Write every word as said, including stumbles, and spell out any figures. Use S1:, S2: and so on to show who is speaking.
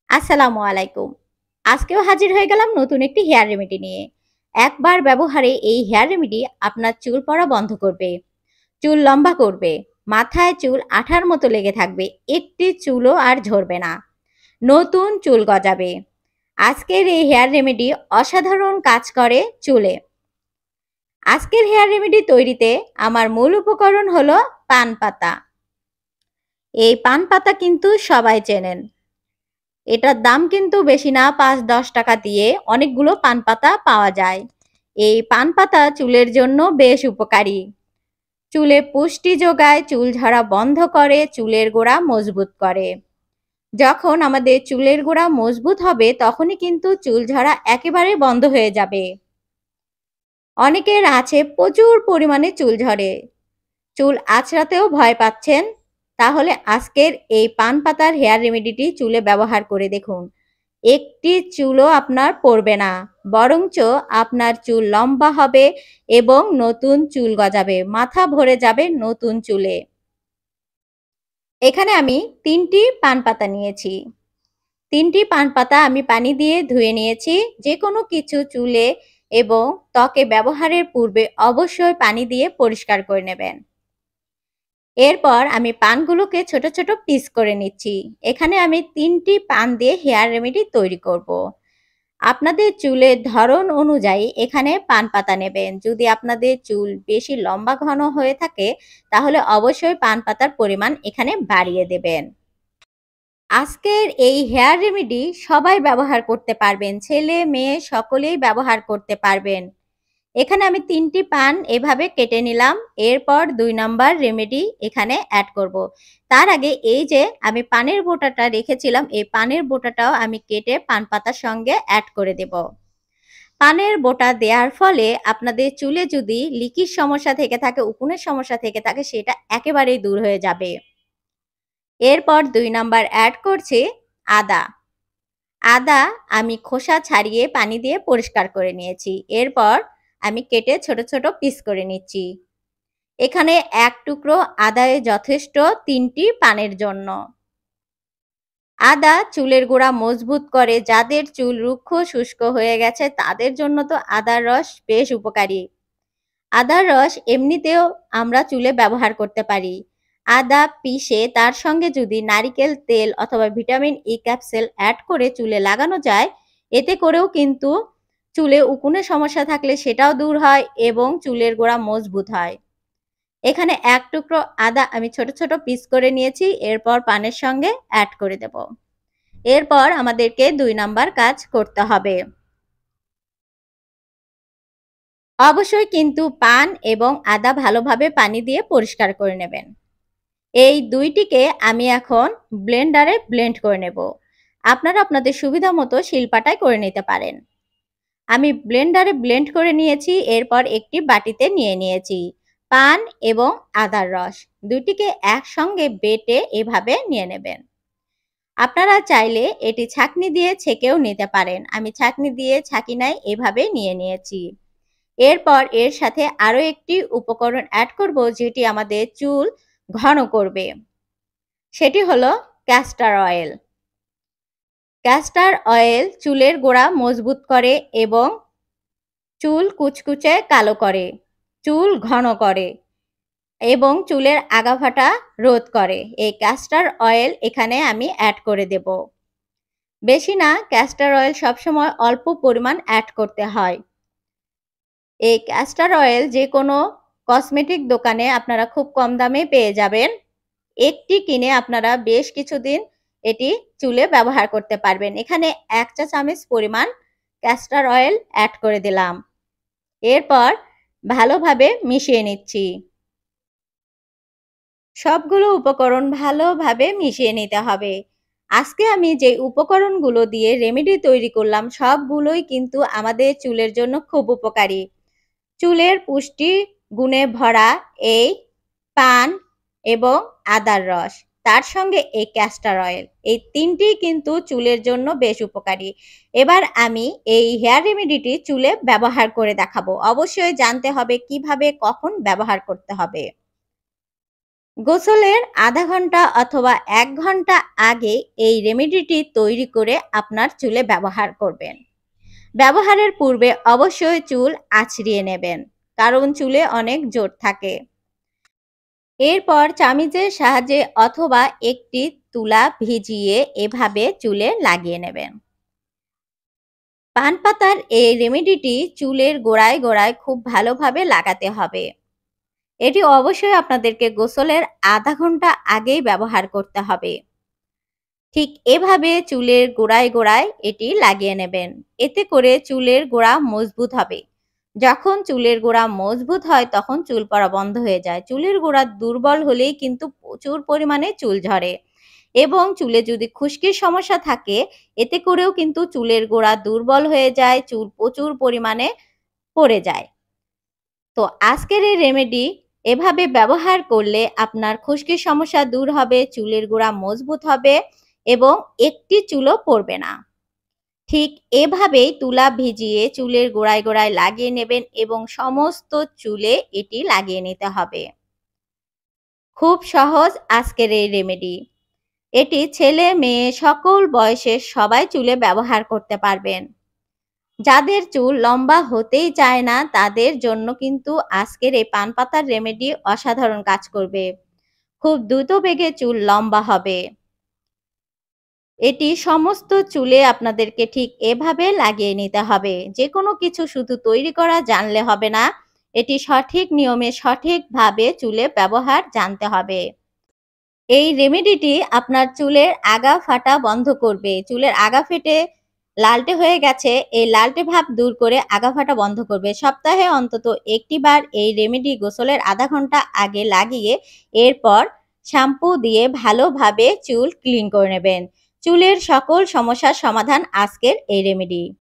S1: আসসালামু আলাইকুম। আজকেও হাজির হয়ে গেলাম নতুন একটি হেয়ার রেমেডি নিয়ে। একবার ব্যবহারে এই হেয়ার রেমেডি আপনার চুল পড়া বন্ধ করবে, চুল লম্বা করবে, মাথায় চুল আঠার মতো লেগে থাকবে, একটি চুলও আর ঝরবে না, নতুন চুল গজাবে। আজকের এই হেয়ার রেমেডি অসাধারণ কাজ করে চুলে। আজকের হেয়ার রেমেডি তৈরিতে আমার মূল উপকরণ হলো পান পাতা। এই পান পাতা কিন্তু সবাই চেনেন। এটার দাম কিন্তু বেশি না, পাঁচ দশ টাকা দিয়ে অনেকগুলো পান পাতা পাওয়া যায়। এই পান পাতা চুলের জন্য বেশ উপকারী। চুলে পুষ্টি যোগায়, চুল ঝরা বন্ধ করে, চুলের গোড়া মজবুত করে। যখন আমাদের চুলের গোড়া মজবুত হবে তখনই কিন্তু চুল ঝরা একেবারে বন্ধ হয়ে যাবে। অনেকের আছে প্রচুর পরিমাণে চুল ঝরে, চুল আঁচড়াতেও ভয় পাচ্ছেন, তাহলে আজকের এই পান পাতার হেয়ার রেমেডিটি চুলে ব্যবহার করে দেখুন। একটি চুলও আপনার পড়বে না, বরঞ্চ আপনার চুল লম্বা হবে এবং নতুন চুল গজাবে, মাথা ভরে যাবে নতুন চুলে। এখানে আমি তিনটি পান পাতা নিয়েছি। তিনটি পান পাতা আমি পানি দিয়ে ধুয়ে নিয়েছি। যে কোনো কিছু চুলে এবং ত্বকে ব্যবহারের পূর্বে অবশ্যই পানি দিয়ে পরিষ্কার করে নেবেন। এরপর আমি পানগুলোকে ছোট ছোট পিস করে নিচ্ছি। এখানে আমি তিনটি পান দিয়ে হেয়ার রেমেডি তৈরি করব। আপনাদের চুলের ধরন অনুযায়ী এখানে পান পাতা নেবেন। যদি আপনাদের চুল বেশি লম্বা ঘন হয়ে থাকে তাহলে অবশ্যই পান পাতার পরিমাণ এখানে বাড়িয়ে দেবেন। আজকের এই হেয়ার রেমেডি সবাই ব্যবহার করতে পারবেন, ছেলে মেয়ে সকলেই ব্যবহার করতে পারবেন। এখানে আমি তিনটি পান এভাবে কেটে নিলাম। এরপর দুই নাম্বার রেমেডি এখানে অ্যাড করব। তার আগে এই যে আমি পানের বোটাটা রেখেছিলাম, এই পানের বোটাটাও আমি কেটে পান পাতার সঙ্গে অ্যাড করে দেব। পানের বোটা দেওয়ার ফলে আপনাদের চুলে যদি লিকির সমস্যা থেকে থাকে, উকুনের সমস্যা থেকে থাকে, সেটা একেবারেই দূর হয়ে যাবে। এরপর দুই নাম্বার অ্যাড করছি আদা। আদা আমি খোসা ছাড়িয়ে পানি দিয়ে পরিষ্কার করে নিয়েছি। এরপর আমি কেটে ছোট ছোট পিস করে নিচ্ছি। এখানে এক টুকরো আদায় যথেষ্ট তিনটি পানের জন্য। আদা চুলের গোড়া মজবুত করে, যাদের চুল রুক্ষ শুষ্ক হয়ে গেছে তাদের জন্য তো আদার রস বেশ উপকারী। আদার রস এমনিতেও আমরা চুলে ব্যবহার করতে পারি। আদা পিষে তার সঙ্গে যদি নারিকেল তেল অথবা ভিটামিন ই ক্যাপসুল অ্যাড করে চুলে লাগানো যায়, এতে করেও কিন্তু চুলে উকুনের সমস্যা থাকলে সেটাও দূর হয় এবং চুলের গোড়া মজবুত হয়। এখানে এক টুকরো আদা আমি ছোট ছোট পিস করে নিয়েছি। এরপর পানের সঙ্গে অ্যাড করে দেব। এরপর আমাদেরকে দুই নাম্বার কাজ করতে হবে। অবশ্যই কিন্তু পান এবং আদা ভালোভাবে পানি দিয়ে পরিষ্কার করে নেবেন। এই দুইটিকে আমি এখন ব্লেন্ডারে ব্লেন্ড করে নেব। আপনারা আপনাদের সুবিধা মতো শিলপাটায় করে নিতে পারেন। আমি ব্লেন্ডারে ব্লেন্ড করে নিয়েছি। এরপর একটি বাটিতে নিয়ে নিয়েছি পান এবং আদার রস, দুটিকে একসঙ্গে বেটে এভাবে নিয়ে নেবেন। আপনারা চাইলে এটি ছাঁকনি দিয়ে ছেঁকেও নিতে পারেন। আমি ছাঁকনি দিয়ে ছাঁকি নাই, এভাবে নিয়ে নিয়েছি। এরপর এর সাথে আরও একটি উপকরণ অ্যাড করব যেটি আমাদের চুল ঘন করবে, সেটি হলো ক্যাস্টর অয়েল। ক্যাস্টর অয়েল চুলের গোড়া মজবুত করে এবং চুল কুচকুচে কালো করে, চুল ঘন করে এবং চুলের আগাভাটা রোধ করে। এই ক্যাস্টর অয়েল এখানে আমি অ্যাড করে দেব। বেশি না, ক্যাস্টর অয়েল সবসময় অল্প পরিমাণ অ্যাড করতে হয়। এই ক্যাস্টর অয়েল যে কোনো কসমেটিক দোকানে আপনারা খুব কম দামে পেয়ে যাবেন। একটি কিনে আপনারা বেশ কিছুদিন এটি চুলে ব্যবহার করতে পারবেন। এখানে এক চা চামচ পরিমাণ ক্যাস্টর অয়েল অ্যাড করে দিলাম। এরপর ভালোভাবে মিশিয়ে নিচ্ছি। সবগুলো উপকরণ ভালোভাবে মিশিয়ে নিতে হবে। আজকে আমি যে উপকরণগুলো দিয়ে রেমেডি তৈরি করলাম সবগুলোই কিন্তু আমাদের চুলের জন্য খুব উপকারী। চুলের পুষ্টি গুণে ভরা এই পান এবং আদার রস, তার সঙ্গে এই ক্যাস্টর অয়েল, এই তিনটি কিন্তু চুলের জন্য বেশ উপকারী। এবার আমি এই হেয়ার রেমেডিটি চুলে ব্যবহার করে দেখাবো। অবশ্যই জানতে হবে কিভাবে কখন ব্যবহার করতে হবে। গোসলের আধা ঘন্টা অথবা এক ঘন্টা আগে এই রেমেডিটি তৈরি করে আপনার চুলে ব্যবহার করবেন। ব্যবহারের পূর্বে অবশ্যই চুল আঁচড়িয়ে নেবেন, কারণ চুলে অনেক জোর থাকে। এরপর চামিচের সাহায্যে অথবা একটি তুলা ভিজিয়ে এভাবে চুলে লাগিয়ে নেবেন। পান পাতার এই রেমেডিটি চুলের গোড়ায় গোড়ায় খুব ভালোভাবে লাগাতে হবে। এটি অবশ্যই আপনাদেরকে গোসলের আধা ঘন্টা আগেই ব্যবহার করতে হবে। ঠিক এভাবে চুলের গোড়ায় গোড়ায় এটি লাগিয়ে নেবেন। এতে করে চুলের গোড়া মজবুত হবে। যখন চুলের গোড়া মজবুত হয় তখন চুল পড়া বন্ধ হয়ে যায়। চুলের গোড়া দুর্বল হলেই কিন্তু প্রচুর পরিমাণে চুল ঝরে এবং চুলে যদি খুশকির সমস্যা থাকে এতে করেও কিন্তু চুলের গোড়া দুর্বল হয়ে যায়, চুল প্রচুর পরিমাণে পড়ে যায়। তো আজকের এই রেমেডি এভাবে ব্যবহার করলে আপনার খুশকির সমস্যা দূর হবে, চুলের গোড়া মজবুত হবে এবং একটি চুলও পড়বে না। ঠিক এভাবেই তুলা ভিজিয়ে চুলের গোড়ায় গোড়ায় লাগিয়ে নেবেন এবং সমস্ত চুলে এটি লাগিয়ে নিতে হবে। খুব সহজ আজকের এই রেমেডি। এটি ছেলে মেয়ে সকল বয়সের সবাই চুলে ব্যবহার করতে পারবেন। যাদের চুল লম্বা হতেই চায় না তাদের জন্য কিন্তু আজকের এই পান পাতার রেমেডি অসাধারণ কাজ করবে। খুব দ্রুত বেগে চুল লম্বা হবে। এটি সমস্ত চুলে আপনাদেরকে ঠিক এভাবে লাগিয়ে নিতে হবে। যে কোনো কিছু শুধু তৈরি করা জানলে হবে না, এটি সঠিক নিয়মে সঠিকভাবে চুলে ব্যবহার জানতে হবে। এই রেমেডিটি আপনার চুলের আগা ফাটা বন্ধ করবে। চুলের আগা ফেটে লালটে হয়ে গেছে, এই লালটে ভাব দূর করে আগা ফাটা বন্ধ করবে। সপ্তাহে অন্তত একটি বার এই রেমেডি গোসলের আধা ঘন্টা আগে লাগিয়ে এরপর শ্যাম্পু দিয়ে ভালোভাবে চুল ক্লিন করে নেবেন। চুলের সকল সমস্যার সমাধান আজকের এই রেমেডি।